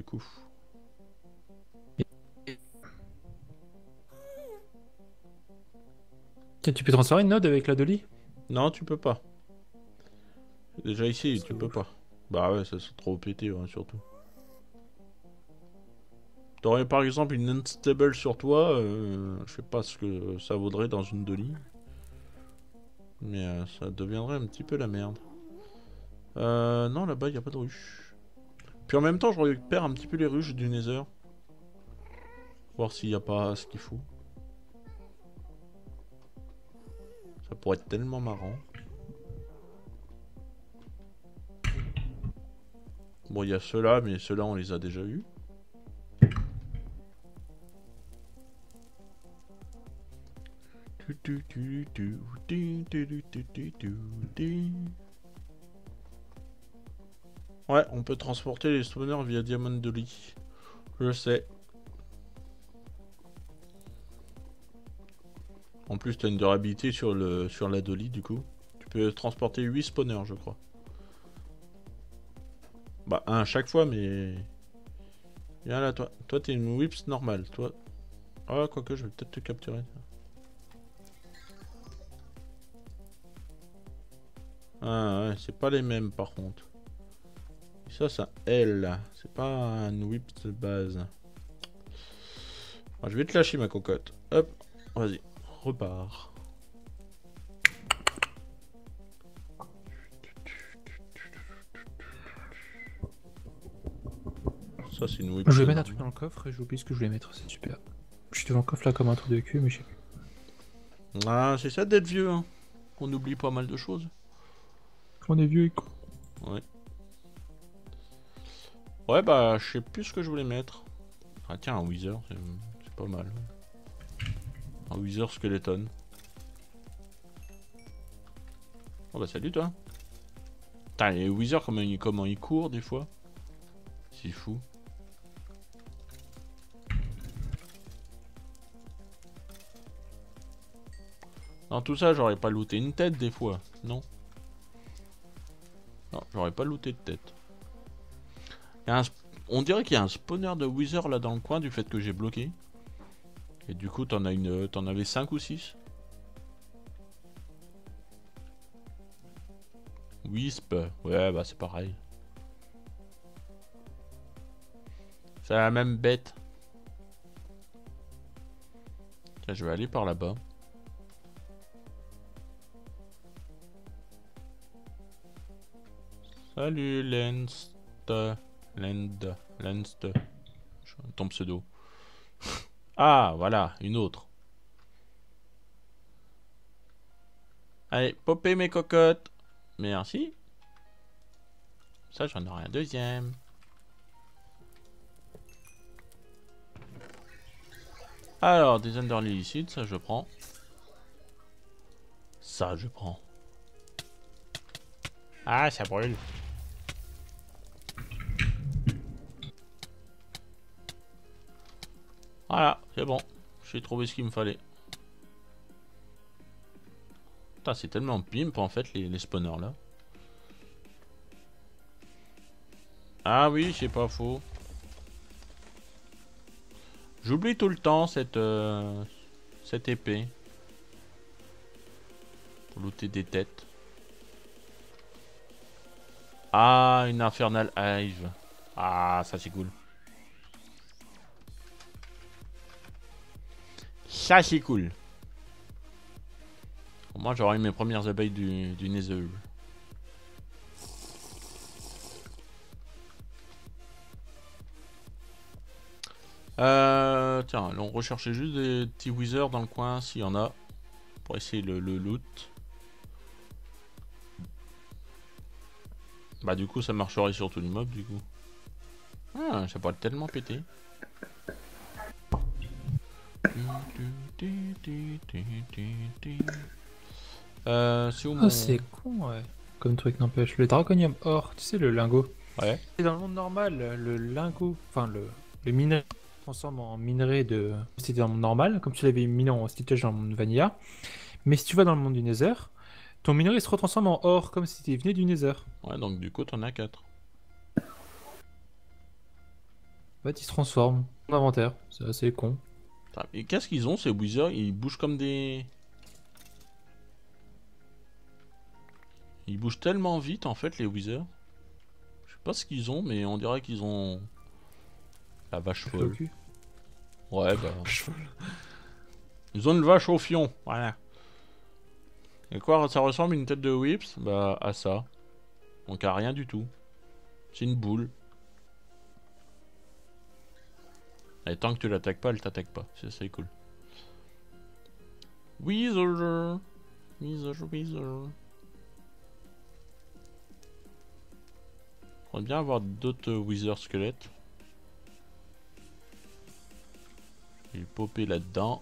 coup. Tiens, tu peux transférer une node avec la Dolly? Non, tu peux pas. Déjà ici, C'est tu peux ouf. pas. Bah ouais, ça c'est trop pété, ouais, surtout. T'aurais par exemple une unstable sur toi, je sais pas ce que ça vaudrait dans une Dolly. Mais ça deviendrait un petit peu la merde. Non, là-bas, il a pas de ruche. Puis en même temps, je récupère un petit peu les ruches du Nether. Voir s'il n'y a pas ce qu'il faut. Ça pourrait être tellement marrant. Bon, il y a ceux-là, mais ceux-là, on les a déjà eus. Ouais, on peut transporter les spawners via Diamond Dolly. Je sais. En plus, t'as une durabilité sur la Dolly, du coup. Tu peux transporter 8 spawners, je crois. Bah, un à chaque fois, mais... Viens là, toi. Toi, t'es une whips normale, toi. Ah, quoique, je vais peut-être te capturer. Ah, ouais, c'est pas les mêmes, par contre. Ça, c'est un L. C'est pas un whips de base. Ah, je vais te lâcher, ma cocotte. Hop, vas-y. Repars. Ça, c'est une Je whips vais mettre un truc normale. dans le coffre et j'ai oublié ce que je voulais mettre, c'est super. Je suis devant le coffre là comme un trou de cul, mais je sais plus. Ah, c'est ça d'être vieux, hein. On oublie pas mal de choses. On est vieux et con. Ouais. Ouais, bah, je sais plus ce que je voulais mettre. Ah, tiens, un Wither, c'est pas mal. Un Wither Skeleton. Oh, bah, salut, toi. Putain, les Wither, comment ils courent, des fois. C'est fou. Dans tout ça, j'aurais pas looté une tête, des fois. Non. Non, j'aurais pas looté de tête. Il y a on dirait qu'il y a un spawner de Wither là dans le coin du fait que j'ai bloqué. Et du coup, t'en avais 5 ou 6. Wisp, ouais, bah c'est pareil. C'est la même bête. Tiens, je vais aller par là-bas. Salut, Lenst. Ton pseudo. Ah, voilà, une autre. Allez, popez mes cocottes. Merci. Ça, j'en aurai un deuxième. Alors, des underlily ici, ça je prends. Ça, je prends. Ah, ça brûle. Voilà, c'est bon. J'ai trouvé ce qu'il me fallait. Putain, c'est tellement pimp en fait, les spawners là. Ah oui, c'est pas faux. J'oublie tout le temps cette épée. Pour looter des têtes. Ah, une Infernal Hive. Ah, ça c'est cool. Ça c'est cool. Moi j'aurai mes premières abeilles du Nether. Tiens, on recherchait juste des petits wizards dans le coin, s'il y en a. Pour essayer le loot. Bah du coup ça marcherait sur tout le mob du coup. Ah, ça pourrait tellement péter. C'est où Ah, mon... c'est con, ouais. Comme truc n'empêche. Le draconium or, tu sais, le lingot. Ouais. Et dans le monde normal, le lingot, enfin le minerai se transforme en minerai de. C'était dans le monde normal, comme tu l'avais miné en stitch dans le monde vanilla. Mais si tu vas dans le monde du Nether, ton minerai se retransforme en or, comme si tu venais du Nether. Ouais, donc du coup t'en as 4. fait, ils se transforment en inventaire. C'est assez con. Putain, et qu'est-ce qu'ils ont ces Wizards? Ils bougent comme des... Ils bougent tellement vite en fait les Wizards. Je sais pas ce qu'ils ont, mais on dirait qu'ils ont... La vache Au folle. cul. Ouais, bah... Ils ont une vache au fion, voilà. Et quoi, ça ressemble à une tête de Whips? Bah, à ça. Donc à rien du tout. C'est une boule. Et tant que tu l'attaques pas, elle t'attaque pas. C'est cool. Wizard. Wizard, Wizard. J'aimerais bien avoir d'autres Wizard squelettes. Je vais popper là-dedans.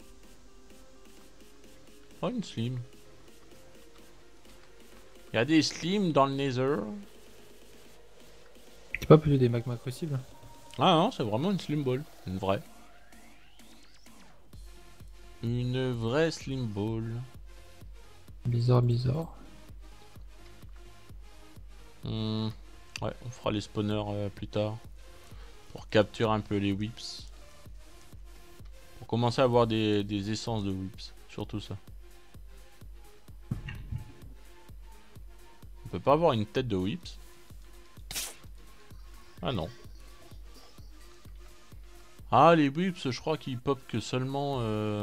Oh, une slim. Il y a des slims dans le Nether. C'est pas plutôt des magmas possibles? Ah non, c'est vraiment une slim ball. Une vraie. Une vraie slim ball. Bizarre, bizarre. Ouais, on fera les spawners plus tard. Pour capturer un peu les whips. Pour commencer à avoir des essences de whips. Surtout ça. On peut pas avoir une tête de whips. Ah non. Ah, les whips, je crois qu'ils pop que seulement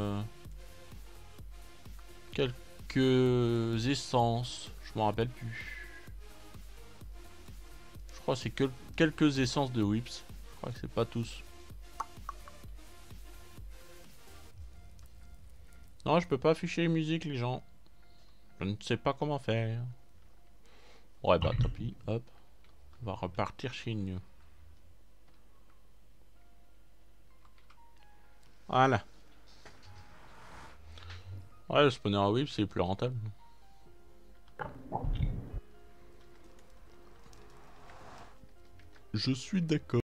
quelques essences. Je m'en rappelle plus. Je crois que c'est que quelques essences de whips. Je crois que c'est pas tous. Non, je peux pas afficher les musiques, les gens. Je ne sais pas comment faire. Ouais, bah tant pis. Hop. On va repartir chez nous. Voilà. Ouais, le spawner à whip, c'est plus rentable. Je suis d'accord.